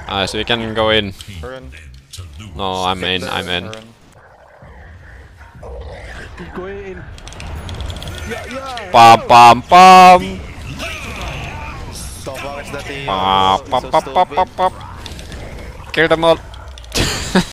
Nice, we can go in. Burn. No, I'm in, I'm in. Burn. Going in. Yeah. Pam pam pam! So far it's that the Pam pam so pam stupid. pam pam pam! Kill them all!